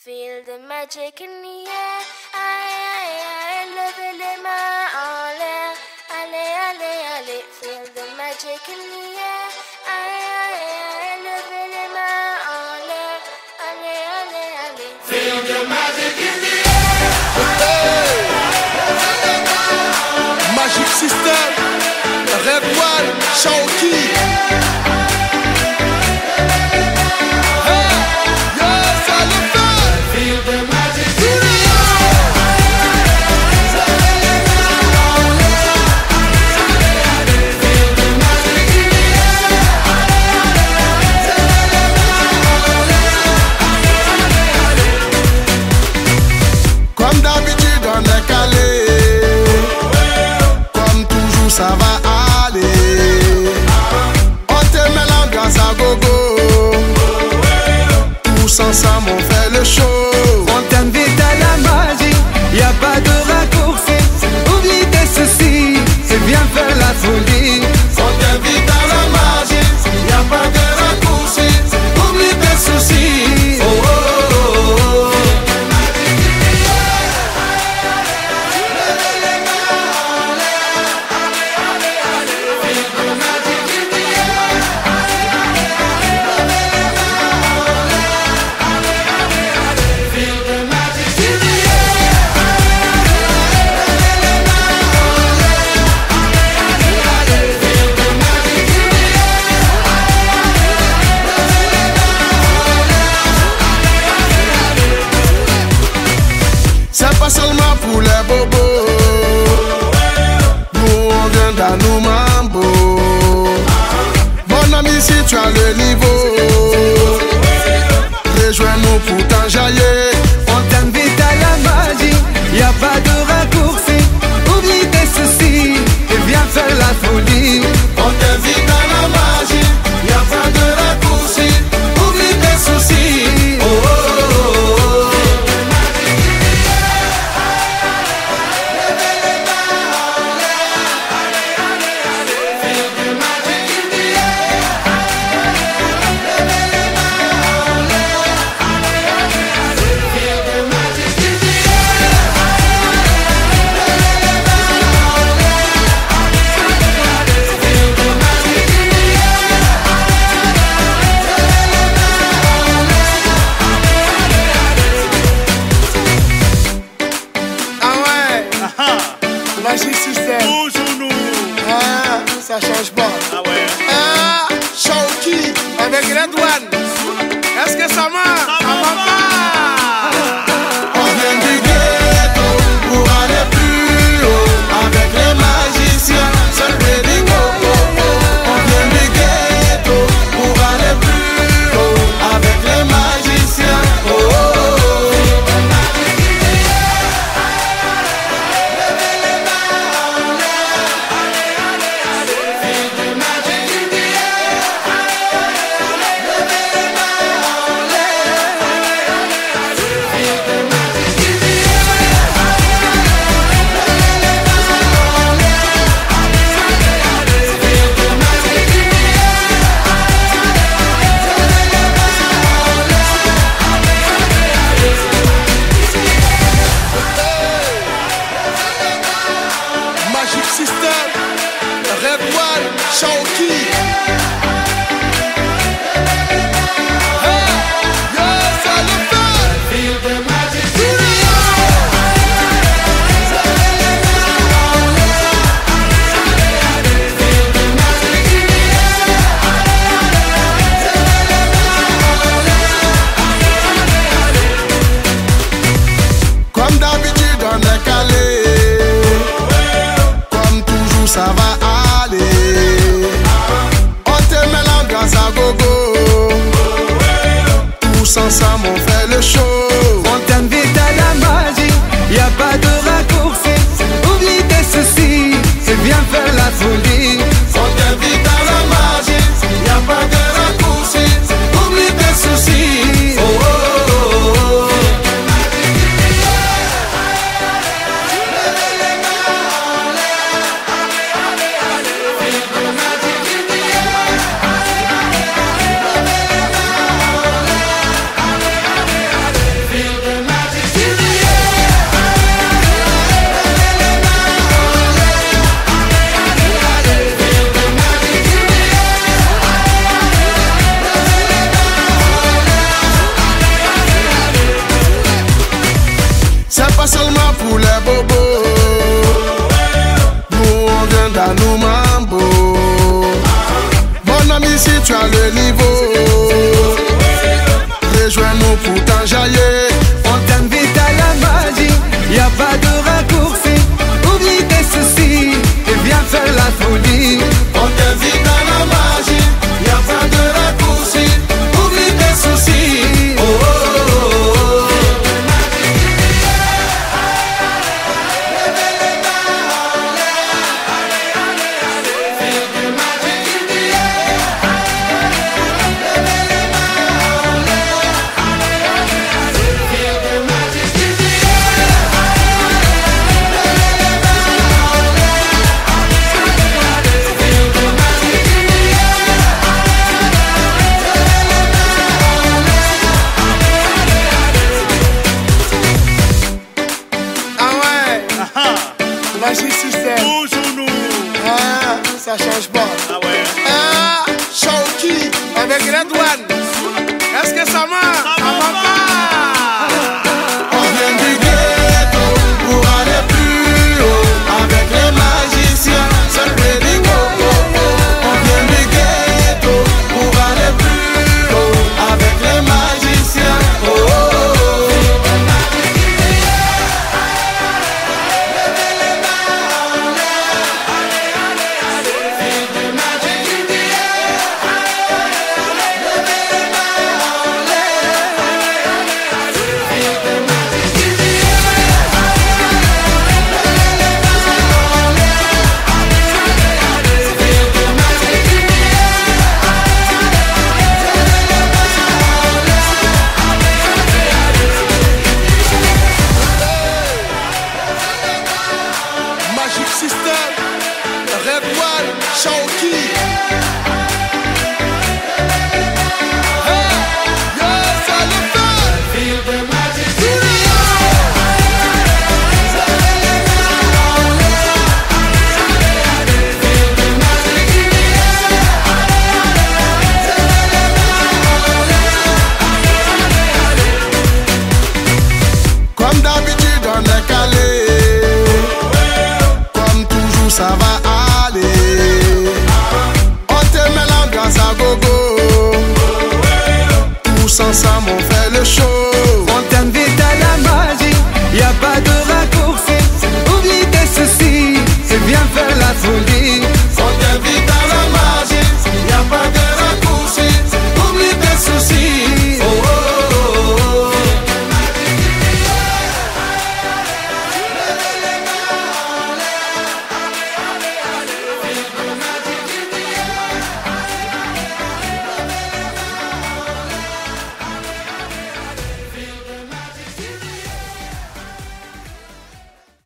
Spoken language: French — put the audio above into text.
Feel the magic in the air. Aïe, aïe, aïe, levez les mains en l'air. Allez, allez, allez. Feel the magic in the air. Aïe, aïe, aïe, levez les mains en l'air. Allez, allez, allez. Feel the magic in the air. Magic System, Red One, Shaoki. Comme d'habitude on est calé, comme toujours ça va aller. On te met l'ambiance à gogo, tous ensemble on fait le show. On t'invite à la magie, y a pas de raccourci. Oublie tes soucis, c'est bien faire la folie. On t'invite à la magie, y a pas de raccourci. Oublie tes soucis. Oh, oh, oh, oh. C'est pas seulement pour les bobos, nous on vient d'Anou Mambo. Mon ami, si tu as le niveau, rejoins-nous pour t'enjailler. On t'invite à la magie, y a pas de raccourci. Oublie tes soucis, et viens faire la folie. On t'invite à la magie, y a pas de raccourci. Oublie tes soucis. Oh, oh, oh, oh. Magic System. Toujours nous. Ah, ça change pas. Ah ouais. Ah, Shaoki avec Red One. Est-ce que ça marche? Ça va pas. On vient du ghetto pour aller plus haut. Avec les magiciens, seul ready go. On vient du ghetto pour aller plus haut. Avec les magiciens. Oh, oh, oh. Magic System, Red One, Shaoki. Hey, yes, ça le fait. Feel the magic. Comme d'habitude on est calé, comme toujours ça va aller. On te met l'ambiance à gogo, tous ensemble on fait le show. On t'invite à la magie, y a pas de raccourci. Oublie tes soucis, c'est bien faire la folie. On t'invite à la magie, y a pas de raccourci. Oublie tes soucis. Oh, oh, oh, oh. pas seulement pour les bobos. Nous on vient d'Anoumambo. Mon ami, si tu as le niveau.